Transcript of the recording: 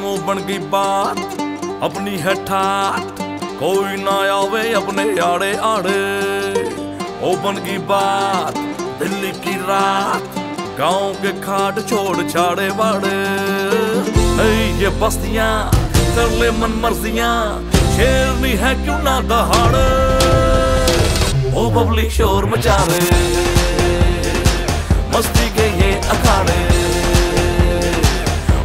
बन गई बात, अपनी है ठाट, कोई ना आवे अपने आड़े आड़े। ओ बन गई बात दिल्ली की रात, गांव के खाट छोड़ छाड़े बाड़े। ये बस्तियां कर ले मन मर्जियां, शेरनी है क्यों ना दहाड़। ओ पब्लिक शोर मचा रहे, मस्ती के ये अखाड़े।